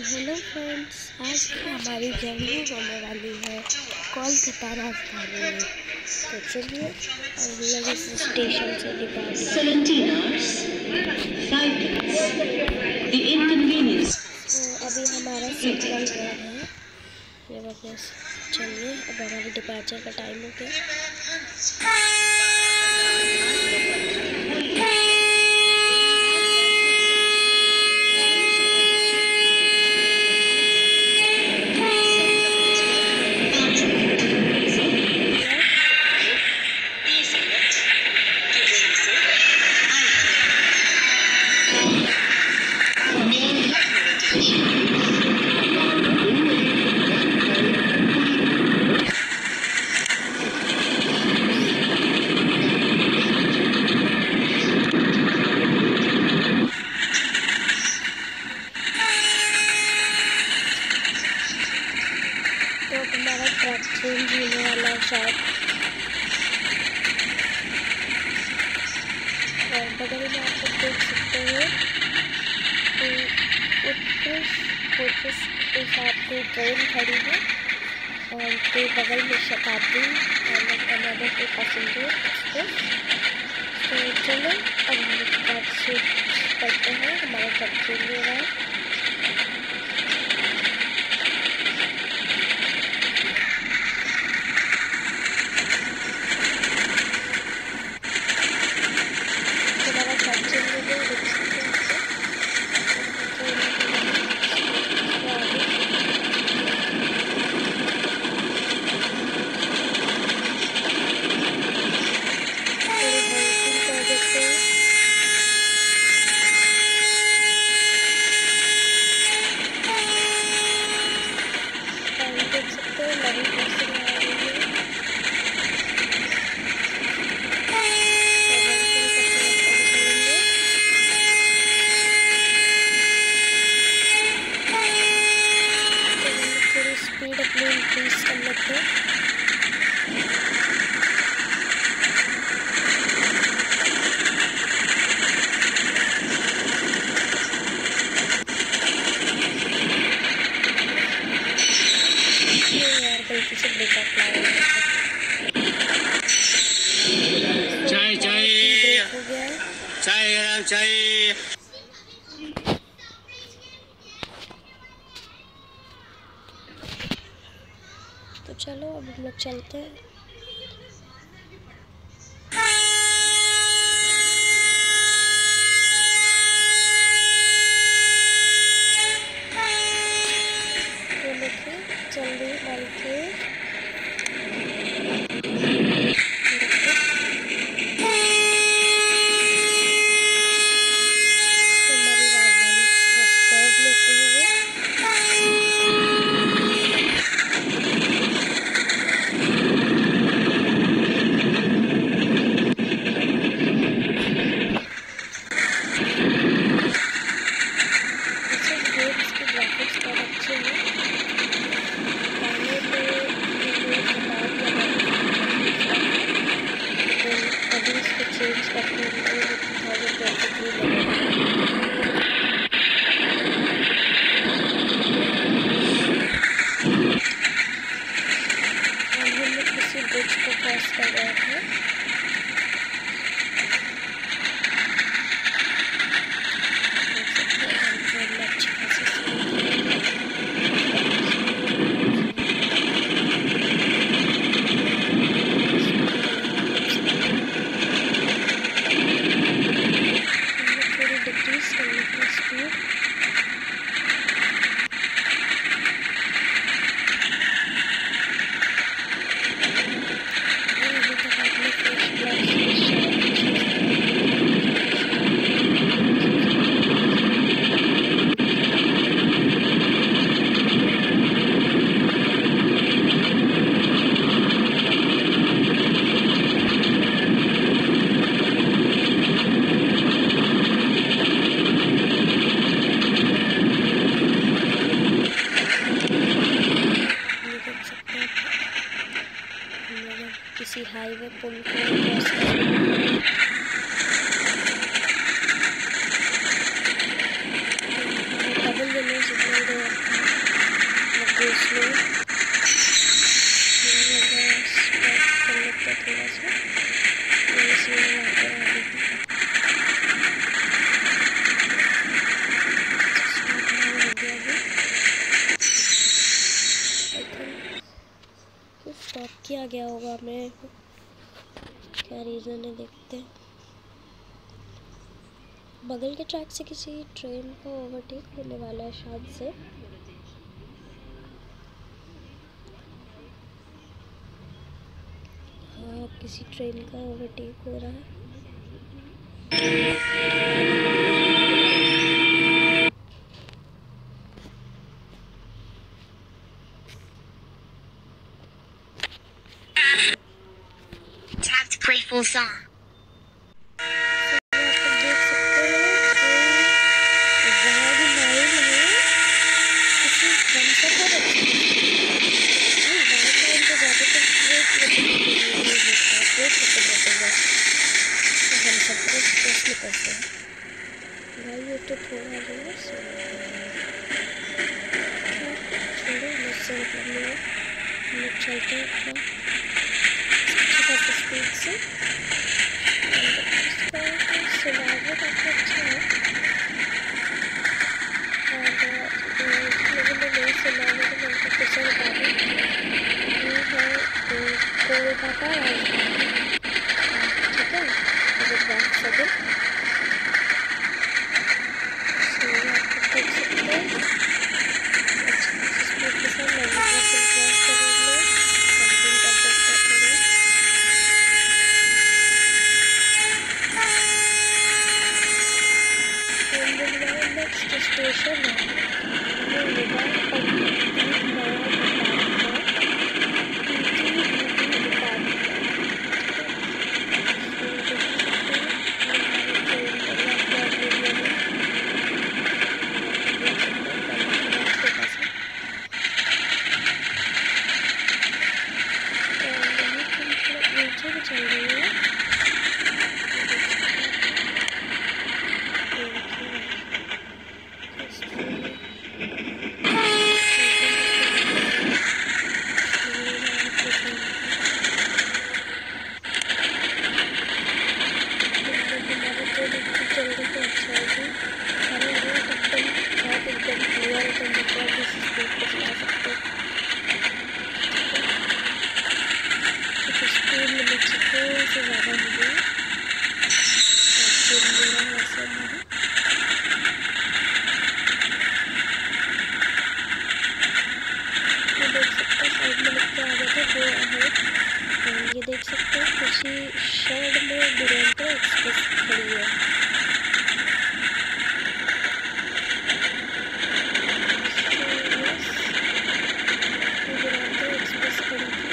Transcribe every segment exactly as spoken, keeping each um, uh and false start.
Hello friends, आज हमारी journey होने वाली है कोलकाता राजधानी में। तो चलिए हम लोग इस स्टेशन से depart seventeen hours, five minutes. The inconvenience. तो अभी हमारा सिग्नल रोड है ये वापस। चलिए अब हमारे डिपार्चर का टाइम हो गया। तो हमारा ट्रैक चेंज होने वाला है शायद। और बगल में आप लोग देख सकते हैं कि उत्कृष कोचेस के साथ कोई ट्रेन खड़ी है और के बगल में शताब्दी और अनदर के पैसेंजर एक्सप्रेस। तो चलो अब हम लोग ट्रैक स्विच करते हैं, हमारा ट्रैक चेंज हो रहा है। इंक्रीज कर लेते हैं। यार गलती से ब्रेक अप लाया चाय चाय हो गया है। चाय गरम चाय। तो चलो अब हम लोग चलते हैं। तो देखिए जल्दी मल के हमारी राजधानी एक्सप्रेस कर्व लेते हुए चेंज करते हुए हम लोग किसी ब्रिज को क्रॉस कर रहे थे। देख सकते हैं हम ट्रेन में अच्छी खासी किसी हाईवे पुल को क्रॉस कर डबल येलो सिग्नल दे रहे हैं, क्या रीज़न है देखते हैं। बगल के ट्रैक से किसी ट्रेन को ओवरटेक होने वाला है शायद से। हाँ, किसी ट्रेन का ओवरटेक हो रहा है। Tap to play full song. ये तो थोड़ा जो है छोड़ो, मुझसे मतलब नहीं है। हम लोग चलते हैं अपना स्पीड से। इसका सिनेरियो काफ़ी अच्छा है और लोगों ने नए सिनेरियो को मेरे को फिर से बता दी। ये है कोलकाता राजधानी, ठीक है। अगर बात करें स्टेशन है वो होगा नीचे भी चल रही है। ये देख सकते हैं किसी शेड में दुरंतो एक्सप्रेस खड़ी है। दुरंतो एक्सप्रेस खड़ी थी।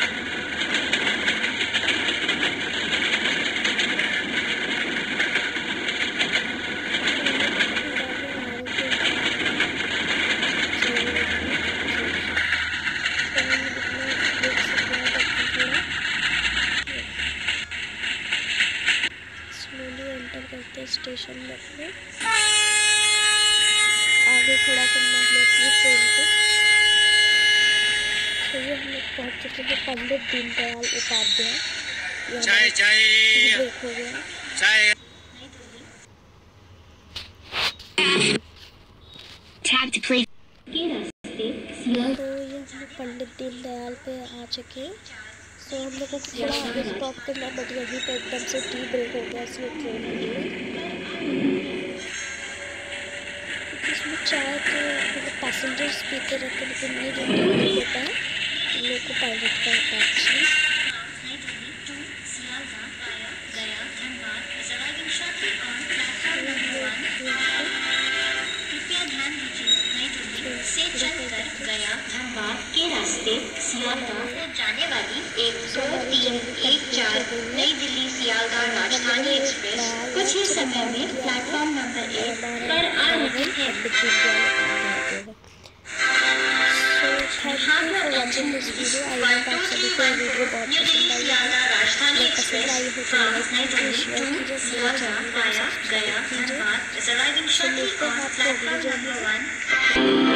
करते स्टेशन में अपने आगे खड़ा करना है अपनी ट्रेन को। तो ये हम लोग पहुँच चुके हैं पंडित दीनदयाल उपाध्याय। चाय चाय ब्रेक हो गया चाय। तो ये हम लोग पंडित दीनदयाल पे आ चुके हैं। तो हम लोगों को थोड़ा आगे स्टॉप करना, बट यहीं पे एकदम से टी ब्रेक हो गया इसलिए ट्रेन इसमें चाय तो मतलब पैसेंजर्स पीते रहते हैं, लेकिन ये जो टी होता है उन लोग को पायलट का होता है एक्चुअली। से चलकर गया धनबाद के रास्ते सियालदह को जाने वाली एक दो तीन एक चार नई दिल्ली सियालदह राजधानी एक्सप्रेस कुछ ही समय में प्लेटफॉर्म नंबर एक पर आ रही है। Thank you for watching this video. I hope आप सभी को वीडियो बहुत पसंद आई है। पसंद आई हो तो लाइक कीजिए, शेयर कीजिए, मेरे चैनल को सब्सक्राइब कीजिए। तो मिलते हैं आपको अगली वीडियो में।